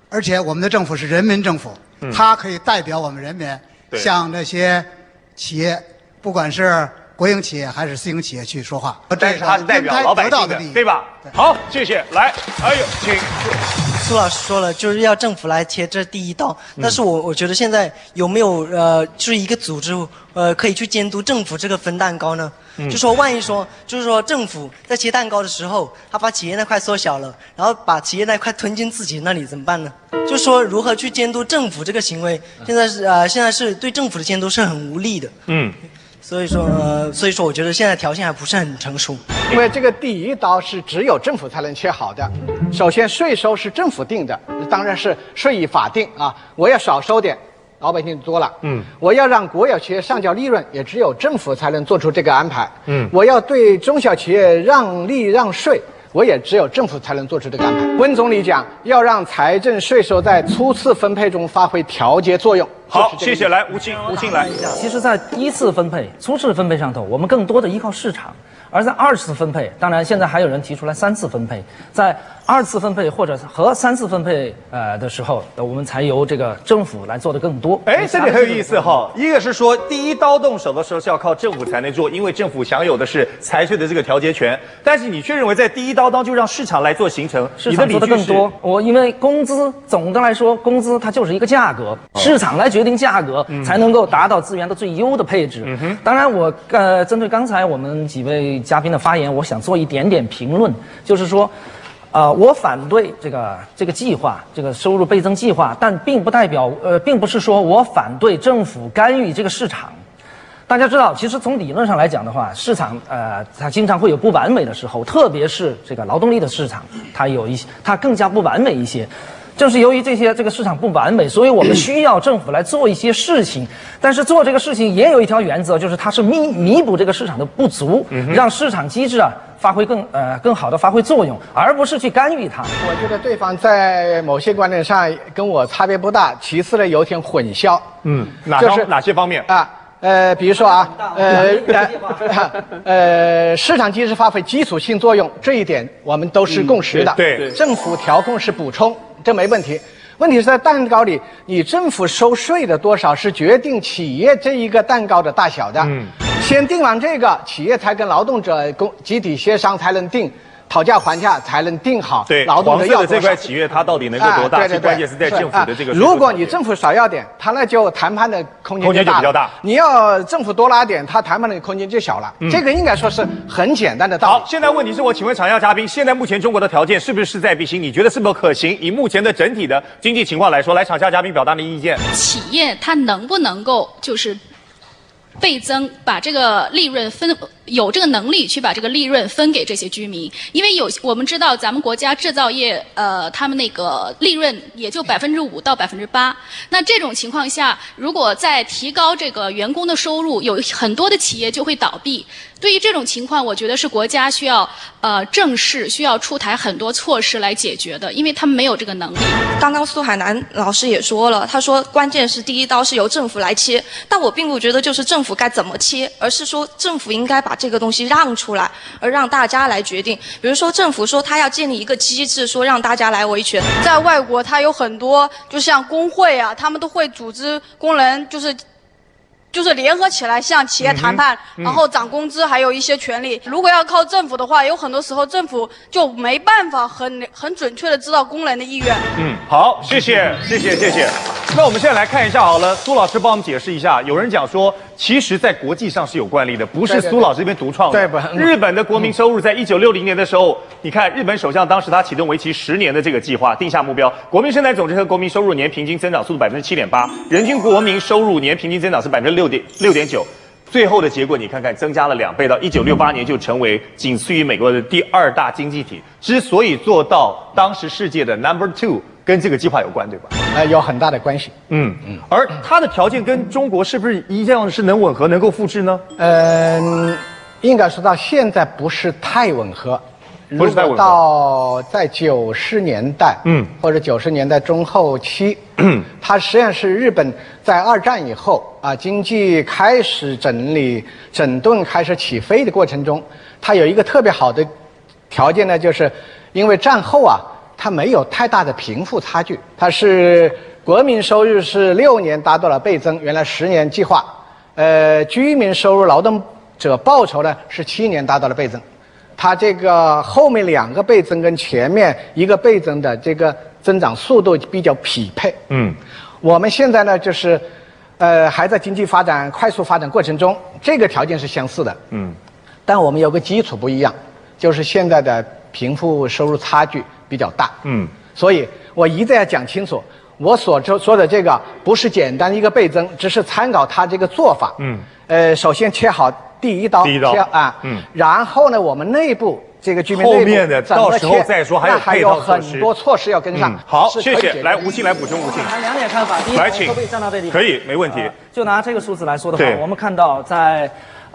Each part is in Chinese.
而且我们的政府是人民政府，它可以代表我们人民，向这些企业，不管是国营企业还是私营企业去说话。 但是它是代表老百姓的，对吧？好，谢谢。来，哎呦，请。 苏老师说了，就是要政府来贴这第一刀。但是我觉得现在有没有就是一个组织可以去监督政府这个分蛋糕呢？就说万一说，就是说政府在切蛋糕的时候，他把企业那块缩小了，然后把企业那块吞进自己那里怎么办呢？就说如何去监督政府这个行为，现在是对政府的监督是很无力的。所以说，我觉得现在条件还不是很成熟。 因为这个第一刀是只有政府才能切好的。首先，税收是政府定的，当然是税以法定啊。我要少收点，老百姓多了。我要让国有企业上缴利润，也只有政府才能做出这个安排。我要对中小企业让利让税，我也只有政府才能做出这个安排。温总理讲，要让财政税收在初次分配中发挥调节作用。 好，谢谢。来，吴清来。 其实，在第一次分配、初次分配上头，我们更多的依靠市场；而在二次分配，当然现在还有人提出来三次分配，在二次分配或者和三次分配的时候，我们才由这个政府来做的更多。 哎，这里很有意思哈。一个是说第一刀动手的时候是要靠政府才能做，因为政府享有的是财税的这个调节权，但是你却认为在第一刀就让市场来做形成， 市场做的更多。因为工资总的来说，工资它就是一个价格，市场来决定价格，才能够达到资源的最优的配置。当然我针对刚才我们几位嘉宾的发言，我想做一点点评论，就是说。我反对这个计划，这个收入倍增计划，但并不代表并不是说我反对政府干预这个市场。大家知道，其实从理论上来讲的话，市场它经常会有不完美的时候，特别是这个劳动力的市场，它更加不完美一些。正是由于这个市场不完美，所以我们需要政府来做一些事情。但是做这个事情也有一条原则，就是它是弥补这个市场的不足，让市场机制发挥更好的发挥作用，而不是去干预它。 我觉得对方在某些观点上跟我差别不大，其次呢有点混淆。 哪些方面啊？比如说市场机制发挥基础性作用，这一点我们都是共识的。 对， 政府调控是补充，这没问题。问题是在蛋糕里，你政府收税的多少是决定企业这一个蛋糕的大小的。先定完这个，企业才跟劳动者集体协商才能定。讨价还价才能定好劳动的要多少。黄色的这块企业它到底能够多大？对，关键是在政府的这个。 如果你政府少要点，它那就谈判的空间就比较大。你要政府多拉点，它谈判的空间就小了。这个应该说是很简单的道理。 好，现在问题是我请问场下嘉宾，现在目前中国的条件是不是势在必行？你觉得是否可行？以目前的整体的经济情况来说，来场下嘉宾表达你的意见。 企业它能不能够就是倍增，把这个利润有这个能力去把这个利润分给这些居民，因为我们知道咱们国家制造业，他们那个利润也就5%到8%。那这种情况下，如果再提高这个员工的收入，有很多的企业就会倒闭。对于这种情况，我觉得是国家需要正视，需要出台很多措施来解决的，因为他们没有这个能力。 刚刚苏海南老师也说了，他说关键是第一刀是由政府来切，但我并不觉得就是政府该怎么切，而是说政府应该把这个东西让出来，而让大家来决定。比如说政府说他要建立一个机制，说让大家来维权。 在外国，他有很多就像工会啊，他们都会组织工人就是联合起来向企业谈判，然后涨工资，还有一些权利。如果要靠政府的话，有很多时候政府就没办法很准确的知道工人的意愿。 好，谢谢。那我们现在来看一下好了，苏老师帮我们解释一下。有人讲说，其实在国际上是有惯例的，不是苏老师这边独创的。日本的国民收入在1960年的时候，你看日本首相当时他启动为期10年的这个计划，定下目标，国民生产总值和国民收入年平均增长速度7.8%，人均国民收入年平均增长是6.9%。最后的结果你看看，增加了2倍，到1968年就成为仅次于美国的第2大经济体。之所以做到当时世界的 No.2，跟这个计划有关，对吧？ 有很大的关系。 而它的条件跟中国是不是一样是能吻合、能够复制呢？ 应该说到现在不是太吻合。 不是太吻合。 到在90年代，或者90年代中后期，它实际上是日本在2战以后经济开始整顿开始起飞的过程中，它有一个特别好的条件呢，就是因为战后它没有太大的贫富差距，它是国民收入是6年达到了倍增，原来10年计划，居民收入劳动者报酬呢是7年达到了倍增，它这个后面2个倍增跟前面1个倍增的这个增长速度比较匹配。我们现在呢就是还在经济发展快速发展过程中，这个条件是相似的。但我们有个基础不一样，就是现在的贫富收入差距比较大。所以我一定要讲清楚，我所说的这个不是简单一个倍增，只是参考它这个做法。首先切好第一刀，然后呢，我们内部这个居民内部后面的到时候再说，还有很多措施要跟上。 好，谢谢。来，吴昕来补充。吴昕， 2点看法。第一， 来，请可不可以站到这里？ 可以，没问题。 就拿这个数字来说的话，我们看到在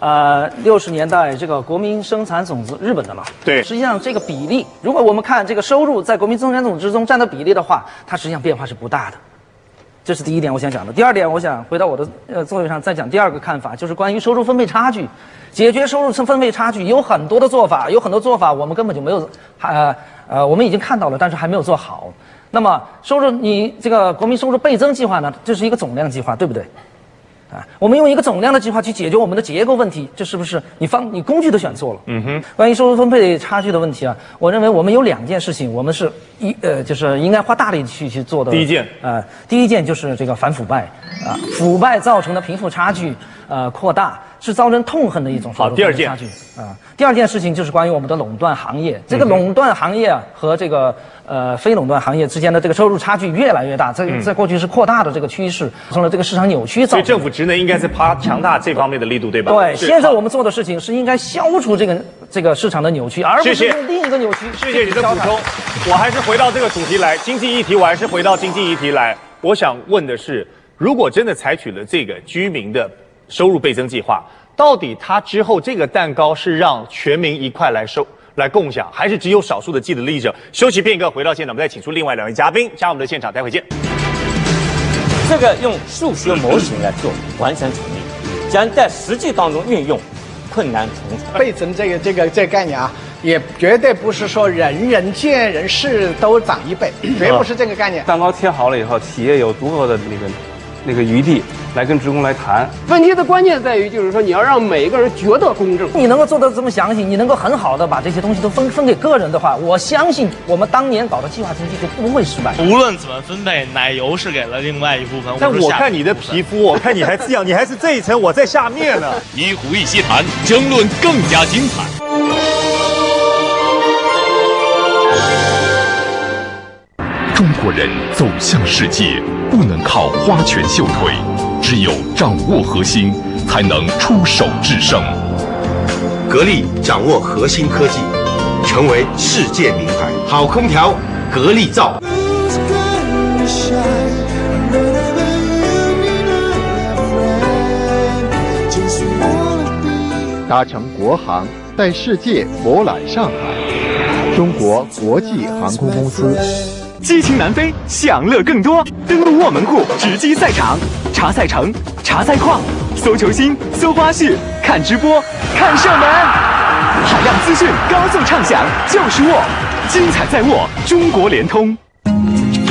60年代这个国民生产总值，日本的嘛， 对， 实际上这个比例，如果我们看这个收入在国民生产总值中占的比例的话，它实际上变化是不大的。这是第一点我想讲的。第二点，我想回到我的座位上再讲第二个看法，就是关于收入分配差距。解决收入分配差距有很多的做法，我们根本就没有，我们已经看到了，但是还没有做好。那么你这个国民收入倍增计划呢，这是一个总量计划，对不对？我们用一个总量的计划去解决我们的结构问题，这是不是你工具都选错了？关于收入分配差距的问题啊，我认为我们有2件事情，我们是就是应该花大力去做的。第一件就是这个反腐败腐败造成的贫富差距扩大，是遭人痛恨的一种收入分配差距第二件事情就是关于我们的垄断行业，这个垄断行业和这个非垄断行业之间的这个收入差距越来越大，在过去是扩大的这个趋势，造成了这个市场扭曲。 所以政府职能应该是强大这方面的力度，对吧？ 对，现在我们做的事情是应该消除这个市场的扭曲，而不是用另一个扭曲。 谢谢你的补充，我还是回到这个主题来，经济议题，我还是回到经济议题来。我想问的是，如果真的采取了这个居民的收入倍增计划，到底它之后这个蛋糕是让全民一块来共享，还是只有少数的既得利益者？休息片刻，回到现场，我们再请出另外2位嘉宾加入我们的现场，待会见。 这个用数学模型来做完全处理，将在实际当中运用困难重重。 倍增这个概念啊，也绝对不是说人人见人事都涨1倍，绝不是这个概念。 蛋糕贴好了以后，企业有足够的那个余地来跟职工来谈。 问题的关键在于，就是说你要让每个人觉得公正。 你能够做得这么详细，你能够很好的把这些东西都分给个人的话，我相信我们当年搞的计划经济就不会失败。 无论怎么分配，奶油是给了另外一部分。 但我看你的皮肤，我看你还这样，你还是这一层，我在下面呢。 一湖一西谈，争论更加精彩。 中国人走向世界，不能靠花拳绣腿，只有掌握核心，才能出手制胜。 格力掌握核心科技，成为世界名牌。好空调，格力造。 搭乘国航，带世界博览上海。中国国际航空公司。 激情南飞，享乐更多。登录沃门户直击赛场，查赛程，查赛况，搜球星，搜花絮，看直播，看射门。海量资讯，高速畅享，就是沃，精彩在沃，中国联通。